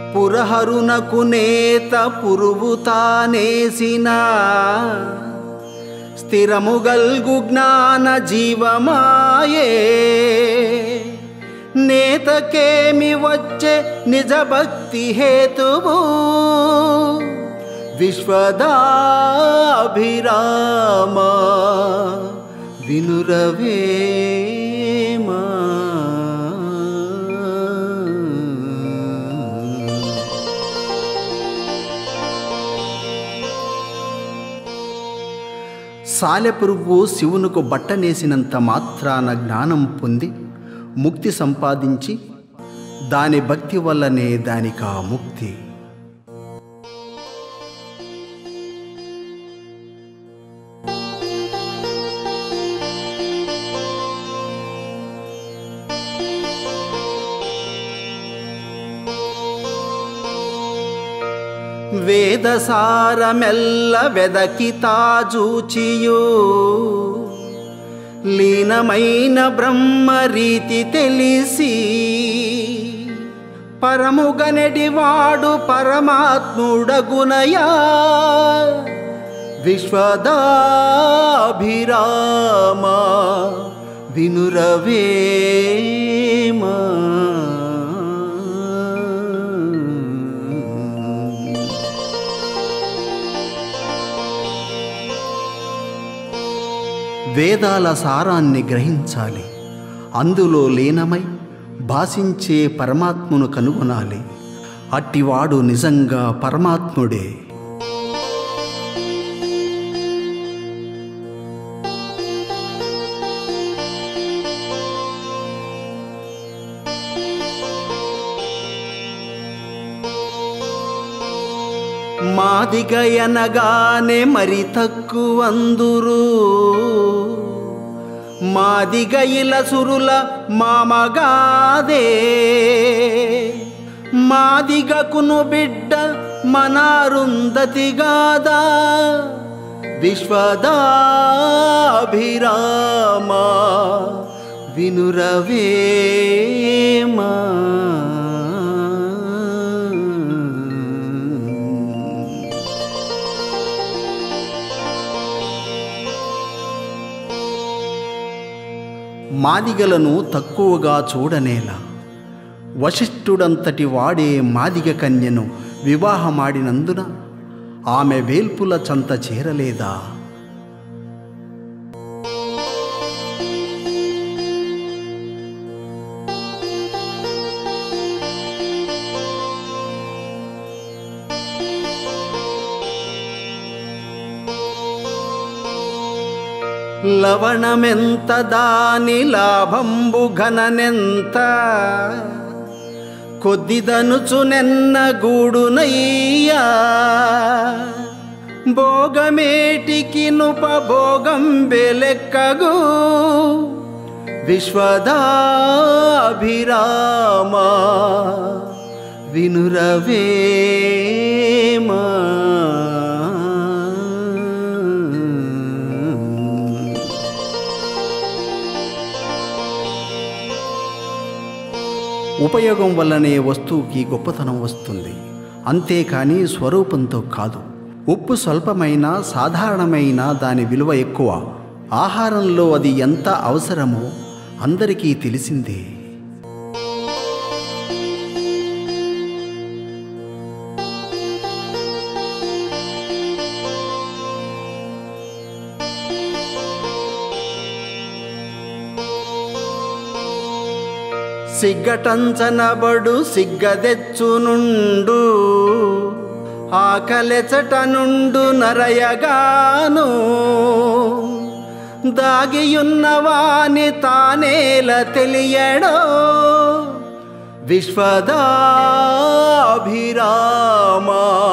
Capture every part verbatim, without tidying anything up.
పురహరునకు నేత పురువు తానేసిన స్థిరముగల్గు జ్ఞాన జీవమాయే నేతకేమి వచ్చే నిజ భక్తి హేతువు విశ్వదాభిరామ వినురవేమ. సాలెపురుగు శివునకు బట్టనేసినంత మాత్రాన జ్ఞానం పొంది ముక్తి సంపాదించి దాని భక్తి వల్లనే దానికా ముక్తి. వేదసారమెల్ల వెదకి తాజూచియు లీనమైన బ్రహ్మ రీతి తెలిసి పరముగనెడివాడు పరమాత్ముడగునయా విశ్వదాభిరామ వినురవేమ. వేదాల సారాన్ని గ్రహించాలి, అందులో లీనమై భాషించే పరమాత్మను కనుగొనాలి. అట్టివాడు నిజంగా పరమాత్ముడే. మాదిగయనగానే మరి తక్కువందురు మాదిగయిల సురుల మామగాదే మాదిగకును బిడ్డ మనారుందతిగాదా విశ్వదాభిరామ వినురవేమ. మాదిగలను తక్కువగా చూడనేలా వశిష్ఠుడంతటి వాడే మాదిగ కన్యను వివాహమాడినందున ఆమె వేల్పుల చంత చేరలేదా? లవణమెంత దాని లాభంబు ఘననెంత కొద్దిదనుచునెన్న గూడునయ్యా భోగమేటికి నుపభోగం బెలెక్కగు విశ్వదాభిరామ వినురవేమ. ఉపయోగం వల్లనే వస్తువుకి గొప్పతనం వస్తుంది, అంతేకాని స్వరూపంతో కాదు. ఉప్పు స్వల్పమైన సాధారణమైన దాని విలువ ఎక్కువ. ఆహారంలో అది ఎంత అవసరమో అందరికీ తెలిసిందే. సిగ్గటంచనబడు సిగ్గదెచ్చునుండు ఆకలెచట నుండు నరయగాను దాగియున్నవాని తానేల తెలియడో విశ్వదాభిరామ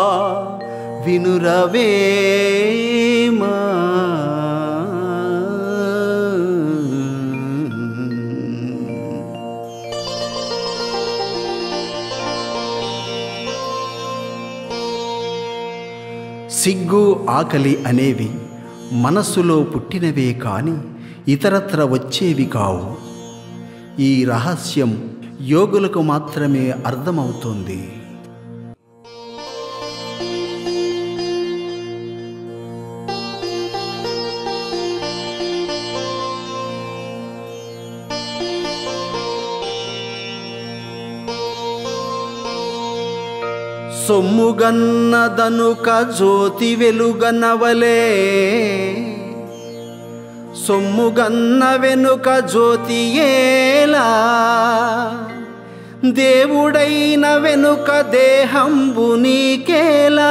వినురవేమ. సిగ్గు ఆకలి అనేవి మనస్సులో పుట్టినవే కాని ఇతరత్ర వచ్చేవి కావు. ఈ రహస్యం యోగులకు మాత్రమే అర్థమవుతుంది. సొమ్ముగన్నదనుక జ్యోతి వెలుగనవలే సొమ్ముగన్న వెనుక జ్యోతి ఏలా దేవుడైన వెనుక దేహంబు నీకేలా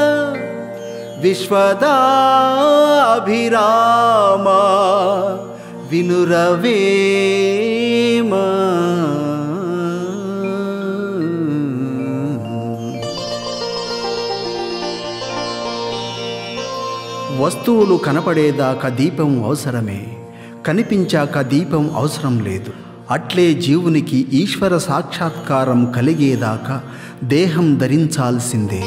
విశ్వదాభిరామ వినురవేమా వస్తువులు కనపడేదాకా దీపం అవసరమే, కనిపించాక దీపం అవసరం లేదు. అట్లే జీవునికి ఈశ్వర సాక్షాత్కారం కలిగేదాకా దేహం ధరించాల్సిందే.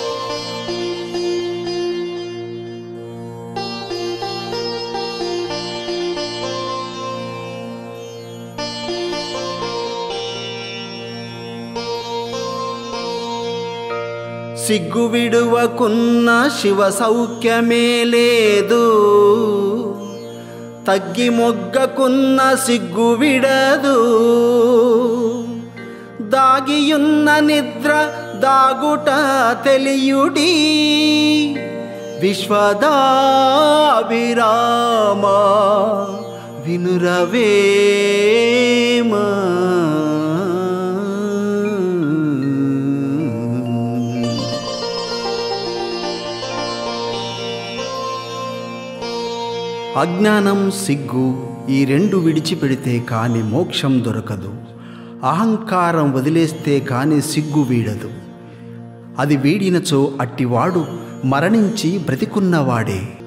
సిగ్గు విడువకున్న శివ సౌఖ్యమే లేదు, తగ్గి మొగ్గకున్న సిగ్గు విడదు. దాగియున్న నిద్ర దాగుట తెలియుడి విశ్వదాభిరామ వినురవేమా. అజ్ఞానం సిగ్గు ఈ రెండు విడిచిపెడితే కాని మోక్షం దొరకదు. అహంకారం వదిలేస్తే కాని సిగ్గు వీడదు. అది వీడినచో అట్టివాడు మరణించి బ్రతికున్నవాడే.